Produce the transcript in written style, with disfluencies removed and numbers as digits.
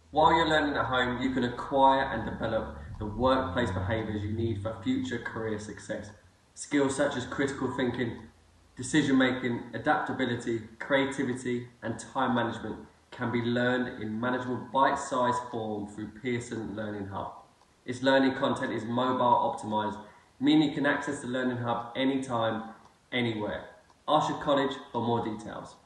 While you're learning at home, you can acquire and develop the workplace behaviours you need for future career success. Skills such as critical thinking, decision making, adaptability, creativity and time management can be learned in manageable bite-sized form through Pearson Learning Hub. Its learning content is mobile optimised, meaning you can access the Learning Hub anytime, anywhere. Ask your college for more details.